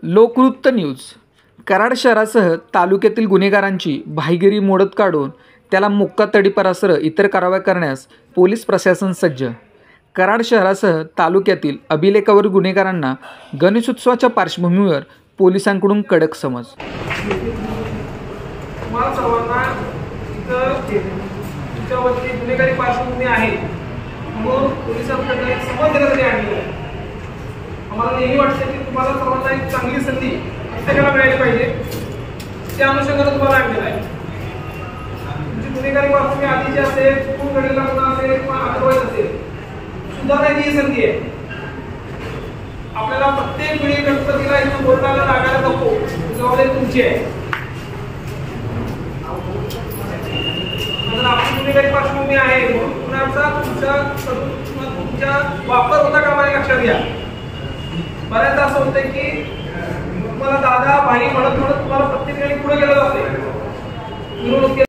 लोकवृत्त news. Karad शहरासह तालुक्यातील गुन्हेगारांची भाईगिरी मोडत काढून त्याला मुक्का तडीपारासह इतर कारवाया करण्यास पोलीस प्रशासन सज्ज. कराड शहरासह तालुक्यातील अभिलेखावर गुन्हेगारांना गणेशोत्सवाच्या पार्श्वभूमीवर पोलिसांकडून कडक समज. तुम्हाला सर्वांना तुमच्यावरती गुन्हेगारी पार्श्वभूमी आहे म्हणून पोलिसांकडे समज देण्यासाठी आणलेलं आहे. आम्हाला नेहमी वाटतं की तुम्हाला सर्वांना एक चांगली संधी प्रत्येकाला मिळाली पाहिजे, त्या अनुषंगाने तुम्हाला आणलेलं आहे. तुमची गुन्हेगारी पार्श्वभूमी आधीची असेल, चुकून घडलेला गुन्हा असेल किंवा अदरवाईज असेल, सुधारण्याची ही संधी आहे. आपल्याला प्रत्येक वेळी गणपतीला इथून बोर्डाला लागायला नको, जबाबदारी तुमची आहे. आपली गुन्हेगारी पार्श्वभूमी आहे म्हणून कुणाचा तुमच्या वापर होता का मला लक्षात घ्या. बऱ्याचदा असं होतं की तुम्हाला दादा भाई म्हणत तुम्हाला प्रत्येक वेळी पुढे गेलं जाते.